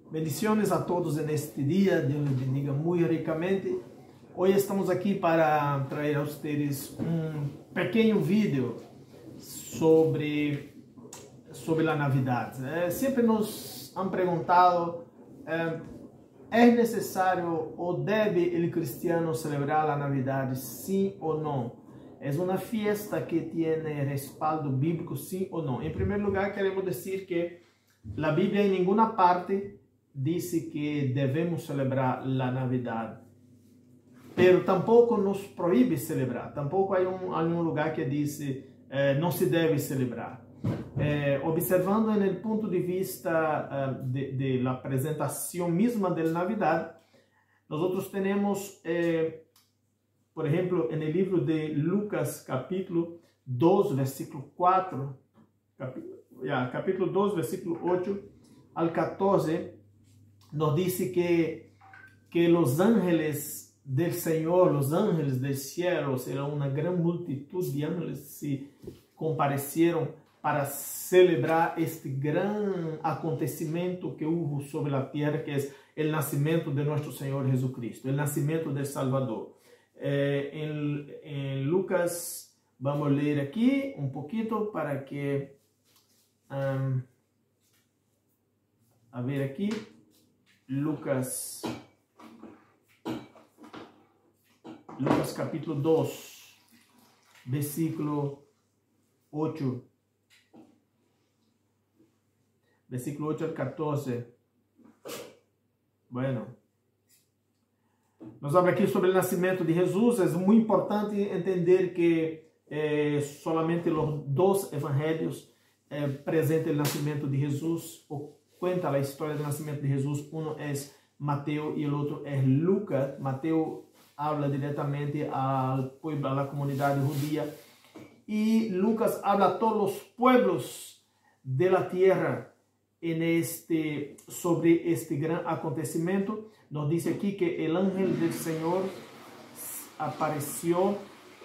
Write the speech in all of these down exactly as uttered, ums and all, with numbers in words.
Bendiciones a todos en este día, Dios les bendiga muy ricamente. Hoy estamos aquí para traer a ustedes un pequeño video sobre, sobre la Navidad. Eh, siempre nos han preguntado, eh, ¿es necesario o debe el cristiano celebrar la Navidad, sí o no? ¿Es una fiesta que tiene respaldo bíblico, sí o no? En primer lugar, queremos decir que la Biblia en ninguna parte dice que debemos celebrar la Navidad, pero tampoco nos prohíbe celebrar. Tampoco hay un, hay un lugar que dice eh, no se debe celebrar. Eh, observando en el punto de vista eh, de, de la presentación misma de la Navidad, nosotros tenemos, eh, por ejemplo, en el libro de Lucas capítulo dos, versículo cuatro, capítulo, yeah, capítulo dos, versículo ocho al catorce, nos dice que, que los ángeles del Señor, los ángeles del cielo, era una gran multitud de ángeles se comparecieron para celebrar este gran acontecimiento que hubo sobre la tierra, que es el nacimiento de nuestro Señor Jesucristo, el nacimiento del Salvador. Eh, en, en Lucas, vamos a leer aquí un poquito para que, um, a ver aquí, Lucas, Lucas capítulo dos, versículo ocho, versículo ocho al catorce. Bueno, nos habla aquí sobre el nacimiento de Jesús. Es muy importante entender que eh, solamente los dos evangelios eh, presentan el nacimiento de Jesús, o cuenta la historia del nacimiento de Jesús. Uno es Mateo y el otro es Lucas. Mateo habla directamente al pueblo, a la comunidad judía, y Lucas habla a todos los pueblos de la tierra en este, sobre este gran acontecimiento. Nos dice aquí que el ángel del Señor apareció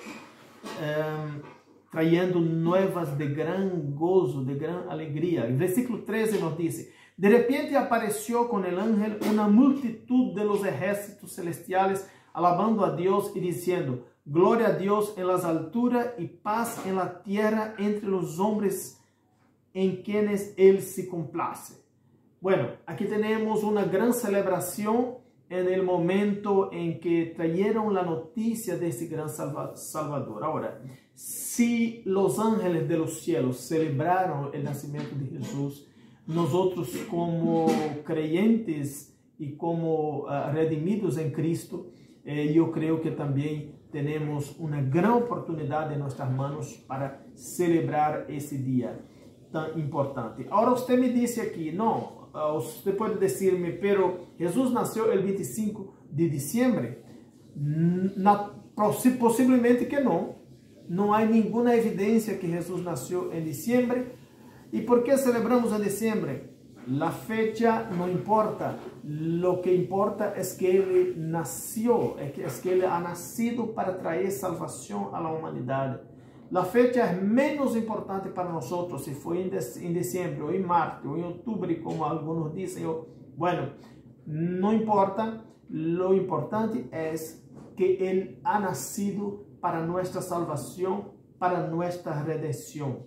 um, trayendo nuevas de gran gozo, de gran alegría. El versículo trece nos dice: de repente apareció con el ángel una multitud de los ejércitos celestiales, alabando a Dios y diciendo: gloria a Dios en las alturas y paz en la tierra entre los hombres en quienes Él se complace. Bueno, aquí tenemos una gran celebración en el momento en que trajeron la noticia de ese gran salva Salvador. Ahora, si los ángeles de los cielos celebraron el nacimiento de Jesús, nosotros como creyentes y como uh, redimidos en Cristo, eh, yo creo que también tenemos una gran oportunidad en nuestras manos para celebrar ese día tan importante. Ahora usted me dice aquí, no, uh, usted puede decirme, pero Jesús nació el veinticinco de diciembre. Na, posiblemente que no. No hay ninguna evidencia que Jesús nació en diciembre. ¿Y por qué celebramos en diciembre? La fecha no importa. Lo que importa es que Él nació, es que Él ha nacido para traer salvación a la humanidad. La fecha es menos importante para nosotros si fue en diciembre, o en marzo, o en octubre, como algunos dicen. Bueno, no importa. Lo importante es que Él ha nacido para nuestra salvación, para nuestra redención.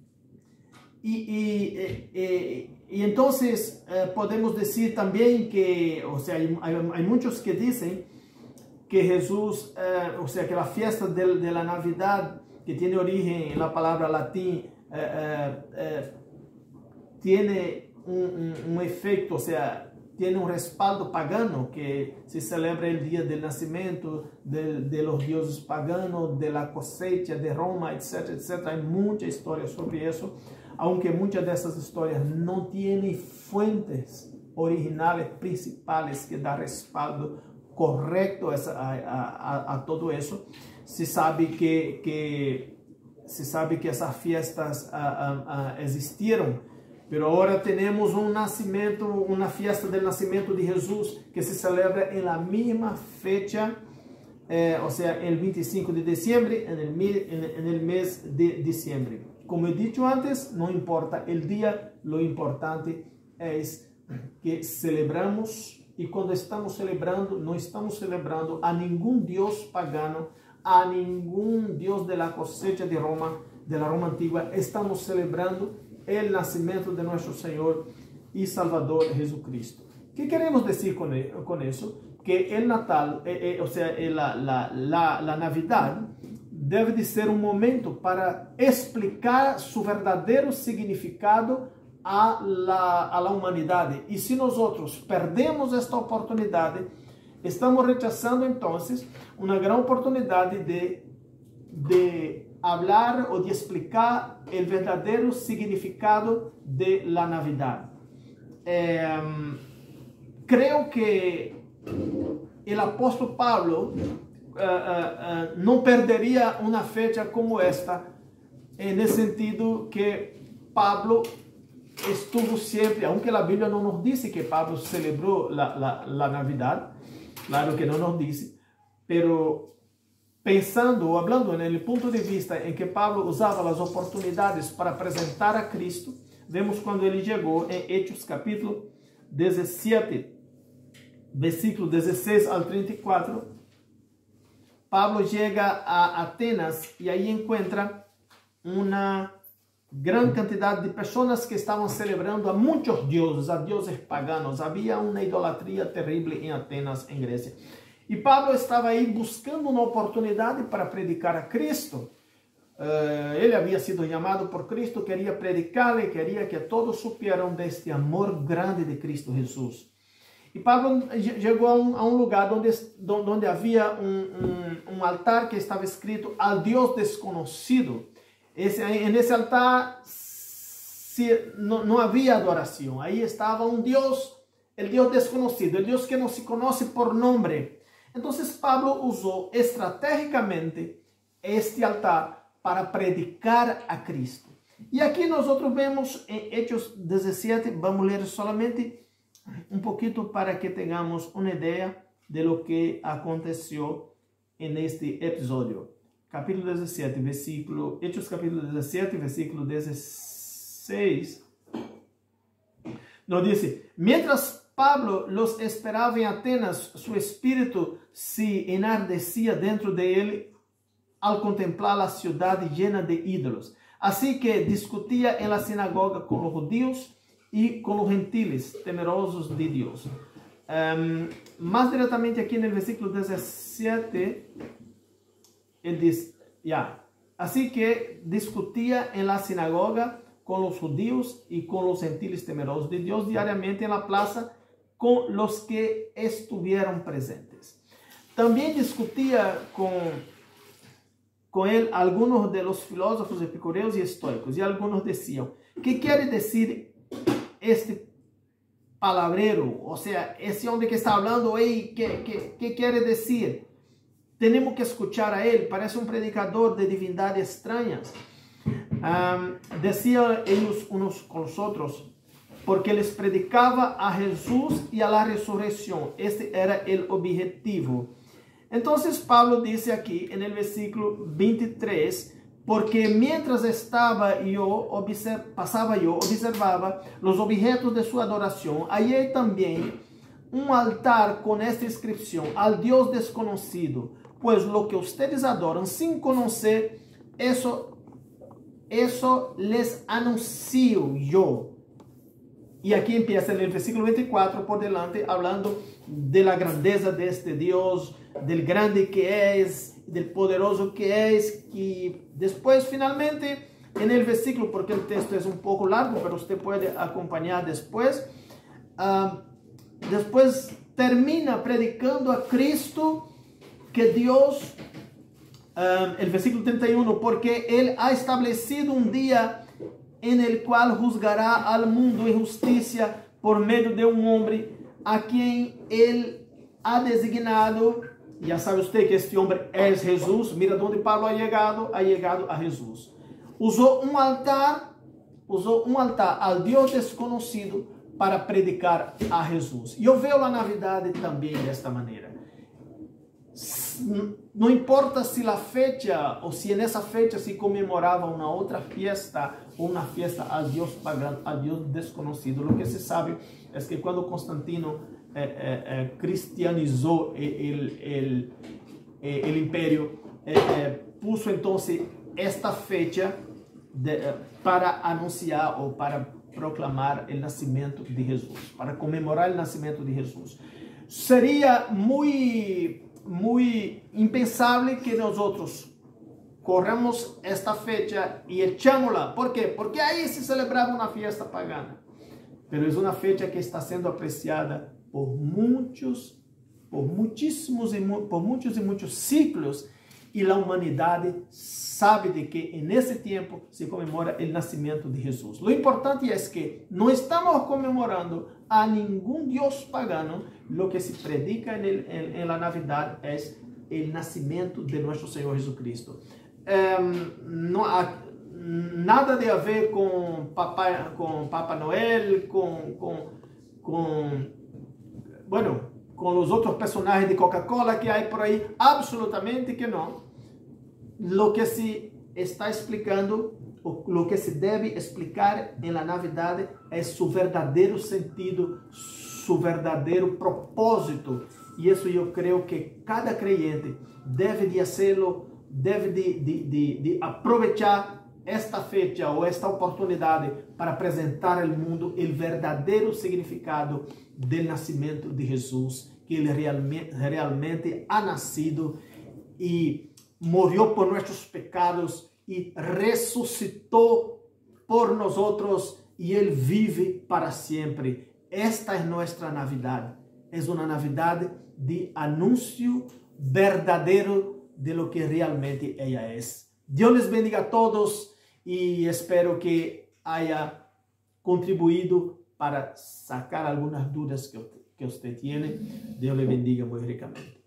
Y, y, y, y entonces eh, podemos decir también que, o sea, hay, hay, hay muchos que dicen que Jesús, eh, o sea, que la fiesta de, de la Navidad, que tiene origen en la palabra latín, eh, eh, eh, tiene un, un, un efecto, o sea, tiene un respaldo pagano, que se celebra el día del nacimiento de, de los dioses paganos, de la cosecha de Roma, etcétera, etcétera. Hay mucha historia sobre eso, aunque muchas de esas historias no tienen fuentes originales principales que dan respaldo correcto a, a, a, a todo eso. Se sabe que, que, se sabe que esas fiestas a, a, a existieron, pero ahora tenemos un nacimiento, una fiesta del nacimiento de Jesús que se celebra en la misma fecha, eh, o sea, el veinticinco de diciembre, en el, en, en el mes de diciembre. Como he dicho antes, no importa el día, lo importante es que celebramos, e quando estamos celebrando, não estamos celebrando a nenhum Deus pagano, a nenhum Deus de la cosecha de Roma, de la Roma antigua. Estamos celebrando o nascimento de nosso Senhor e Salvador Jesucristo. O que queremos dizer com, com isso? Que o Natal, eh, eh, ou seja, la, la, la, la Navidad, deve de ser um momento para explicar seu verdadeiro significado à la, a la humanidade. E se nós outros perdemos esta oportunidade, estamos rechazando então uma grande oportunidade de, de falar ou de explicar o verdadeiro significado de la Navidad. Eh, creio que o apóstolo Pablo uh, uh, uh, não perderia uma fecha como esta, eh, nesse sentido que Pablo estuvo sempre, aunque a Bíblia não nos diz que Pablo celebrou la, la, la Navidad, claro que não nos diz, pero pensando ou hablando no ponto de vista em que Pablo usava as oportunidades para apresentar a Cristo, vemos quando ele chegou em Hechos capítulo dezessete, versículo dezesseis ao trinta e quatro, Pablo chega a Atenas e aí encontra uma grande quantidade de pessoas que estavam celebrando a muitos deuses, a deuses paganos. Havia uma idolatria terrível em Atenas, em Grécia. E Pablo estava aí buscando uma oportunidade para predicar a Cristo. Uh, ele havia sido chamado por Cristo, queria predicar e queria que todos supieram deste amor grande de Cristo Jesus. E Pablo chegou a um, a um lugar onde, onde havia um, um, um altar que estava escrito ao Deus desconhecido. Esse, nesse altar se, não, não havia adoração. Aí estava um Deus, o Deus desconhecido, o Deus que não se conhece por nome. Então Pablo usou estrategicamente este altar para predicar a Cristo. E aqui nós outros vemos em Hechos dezessete, vamos ler solamente um pouquinho para que tenhamos uma ideia de lo que aconteceu neste episódio. Capítulo dezessete, versículo, Hechos capítulo dezessete, versículo dezesseis, nos diz: mientras Pablo los esperaba en Atenas, su espíritu se enardecía dentro de él al contemplar la ciudad llena de ídolos. Así que discutía en la sinagoga con los judíos y con los gentiles temerosos de Dios. Um, más directamente aquí en el versículo dezessete, él dice, ya, así que discutía en la sinagoga con los judíos y con los gentiles temerosos de Dios diariamente en la plaza con los que estuvieron presentes. También discutía con, con él algunos de los filósofos epicureos y estoicos, y algunos decían, ¿qué quiere decir este palabrero? O sea, ese hombre que está hablando ahí, ¿qué, qué, qué quiere decir? Tenemos que escuchar a él, parece un predicador de divindades extrañas. Um, decían ellos unos con los otros, porque les predicaba a Jesús y a la resurrección. Este era el objetivo. Entonces Pablo dice aquí en el versículo veintitrés, porque mientras estaba yo, pasaba yo, observaba los objetos de su adoración, hallé también un altar con esta inscripción, al Dios desconocido, pues lo que ustedes adoran sin conocer, eso, eso les anuncio yo. Y aquí empieza en el versículo veinticuatro por delante, hablando de la grandeza de este Dios, del grande que es, del poderoso que es, y después finalmente en el versículo, porque el texto es un poco largo, pero usted puede acompañar después, uh, después termina predicando a Cristo, que Dios, um, el versículo treinta y uno, porque Él ha establecido un día en el cual juzgará al mundo en justicia por medio de un hombre a quien Él ha designado. Ya sabe usted que este hombre es Jesús. Mira donde Pablo ha llegado, ha llegado a Jesús. Usó un altar, usó un altar al Dios desconocido para predicar a Jesús. E eu vejo a Navidade também desta maneira. No importa si la fecha o si en esa fecha se conmemoraba una otra fiesta o una fiesta a Dios pagano, a Dios desconocido. Lo que se sabe es que cuando Constantino eh, eh, eh, cristianizó el, el, el, el imperio, eh, eh, puso entonces esta fecha de, eh, para anunciar o para proclamar el nacimiento de Jesús, para conmemorar el nacimiento de Jesús. Sería muy... muy impensable que nosotros corramos esta fecha y echámosla. ¿Por qué? Porque ahí se celebraba una fiesta pagana. Pero es una fecha que está siendo apreciada por muchos, por muchísimos y, por muchos y muchos siglos. Y la humanidad sabe de que en ese tiempo se conmemora el nacimiento de Jesús. Lo importante es que no estamos conmemorando a ningún Dios pagano. Lo que se predica en, el, en, en la Navidad es el nacimiento de nuestro Señor Jesucristo. Um, no ha nada de a ver con Papá, con Papá Noel, con, con, con, bueno, con los otros personajes de Coca-Cola que hay por ahí. Absolutamente que no. Lo que se está explicando, o lo que se debe explicar en la Navidad es su verdadero sentido, su verdadero propósito. Y eso yo creo que cada creyente debe de hacerlo, debe de, de, de, de aprovechar esta fecha o esta oportunidad para presentar al mundo el verdadero significado del nacimiento de Jesús, que Ele realmente, realmente ha nacido y murió por nuestros pecados y resucitó por nosotros y Él vive para siempre. Esta es nuestra Navidad. Es una Navidad de anuncio verdadero de lo que realmente ella es. Dios les bendiga a todos y espero que haya contribuido para sacar algunas dudas que usted, que usted tiene. Dios le bendiga muy ricamente.